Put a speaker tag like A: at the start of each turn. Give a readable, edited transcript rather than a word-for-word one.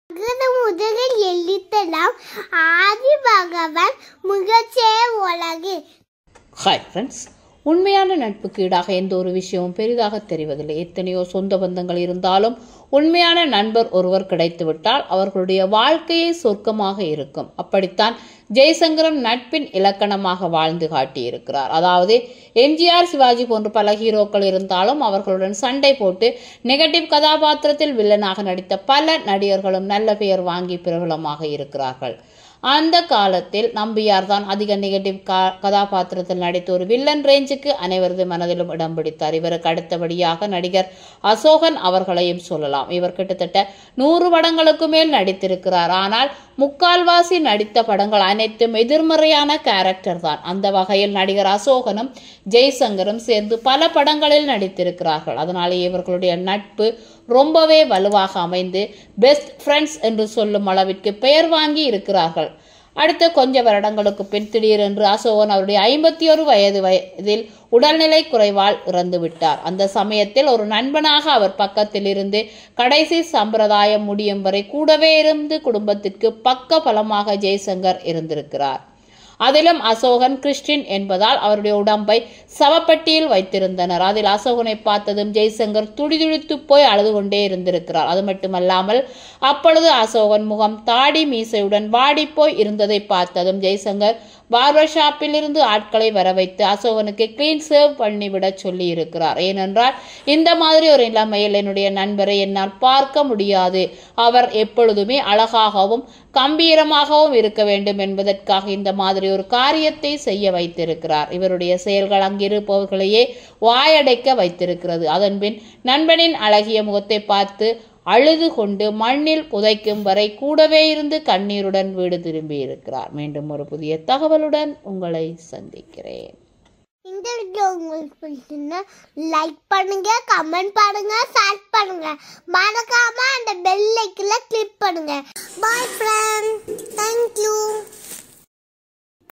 A: முதலில் எழுத்தலாம் ஆதி பகவான் முகச்சே உலகு.
B: ஹாய் ஃப்ரெண்ட்ஸ், உண்மையான நட்புக்கு ஈடாக எந்த ஒரு விஷயமும் பெரிதாக தெரிவதில்லை. எத்தனையோ சொந்த பந்தங்கள் இருந்தாலும் உண்மையான நண்பர் ஒருவர் கிடைத்துவிட்டால் அவர்களுடைய வாழ்க்கையே சொர்க்கமாக இருக்கும். அப்படித்தான் ஜெய்சங்கரும் நட்பின் இலக்கணமாக வாழ்ந்து காட்டியிருக்கிறார். அதாவது எம்ஜிஆர், சிவாஜி போன்ற பல ஹீரோக்கள் இருந்தாலும் அவர்களுடன் சண்டை போட்டு நெகட்டிவ் கதாபாத்திரத்தில் வில்லனாக நடித்த பல நடிகர்களும் நல்ல பெயர் வாங்கி பிரபலமாக இருக்கிறார்கள். அந்த காலத்தில் நம்பியார் தான் அதிக நெகட்டிவ் கதாபாத்திரத்தில் நடித்த ஒரு வில்லன் ரேஞ்சுக்கு அனைவரது மனதிலும் இடம் பிடித்தார். இவருக்கு அடுத்தபடியாக நடிகர் அசோகன் அவர்களையும் சொல்லலாம். இவர் கிட்டத்தட்ட 100 படங்களுக்கு மேல் நடித்திருக்கிறார். ஆனால் முக்கால்வாசி நடித்த படங்கள் அனைத்தும் எதிர்மறையான கேரக்டர் தான். அந்த வகையில் நடிகர் அசோகனும் ஜெய்சங்கரும் சேர்ந்து பல படங்களில் நடித்திருக்கிறார்கள். அதனாலே இவர்களுடைய நட்பு ரொம்பவே வலுவாக அமைந்து பெஸ்ட் ஃப்ரெண்ட்ஸ் என்று சொல்லும் அளவிற்கு பெயர் வாங்கி இருக்கிறார்கள். அடுத்த கொஞ்ச வருடங்களுக்கு பின் திடீரென்று அசோகன் அவருடைய 51 வயதில் உடல்நிலை குறைவால் இறந்து விட்டார். அந்த சமயத்தில் ஒரு நண்பனாக அவர் பக்கத்தில் இருந்து கடைசி சம்பிரதாயம் முடியும் வரை கூடவே இருந்து குடும்பத்திற்கு பக்க பலமாக ஜெய்சங்கர் இருந்திருக்கிறார். அதிலும் அசோகன் கிறிஸ்டின் என்பதால் அவருடைய உடம்பை சவப்பட்டியில் வைத்திருந்தனர். அதில் அசோகனை பார்த்ததும் ஜெய்சங்கர் துடிதுடித்து போய் அழுது கொண்டே இருந்திருக்கிறார். அது மட்டுமல்லாமல் அப்பொழுது அசோகன் முகம் தாடி மீசையுடன் வாடி போய் இருந்ததை பார்த்ததும் ஜெய்சங்கர் பார்பர் ஷாப்பில் இருந்து ஆட்களை வர வைத்து அசோகனுக்கு கிளீன் சேவ் பண்ணிவிட சொல்லி இருக்கிறார். ஏனென்றால் இந்த மாதிரி ஒரு நிலைமையில் என்னுடைய நண்பரை என்னால் பார்க்க முடியாது, அவர் எப்பொழுதுமே அழகாகவும் கம்பீரமாகவும் இருக்க வேண்டும் என்பதற்காக இந்த மாதிரி ஒரு காரியத்தை செய்ய வைத்திருக்கிறார். இவருடைய செயல்கள் அங்கிருப்பவர்களையே வாயடைக்க வைத்திருக்கிறது. அதன்பின் நண்பனின் அழகிய முகத்தை பார்த்து அழுது கொண்டு மண்ணில் புதைக்கும் வரை கூடவே இருந்து கண்ணீருடன் வீடு திரும்பி இருக்கிறார். மீண்டும் ஒரு புதிய தகவலுடன் உங்களை சந்திக்கிறேன்.
A: இந்த வீடியோ உங்களுக்கு பிடிச்சிருந்தா லைக் பண்ணுங்க, கமெண்ட் பண்ணுங்க, ஷேர் பண்ணுங்க. மறக்காம அந்த பெல் ஐகானை கிளிக் பண்ணுங்க. Bye friends, thank you.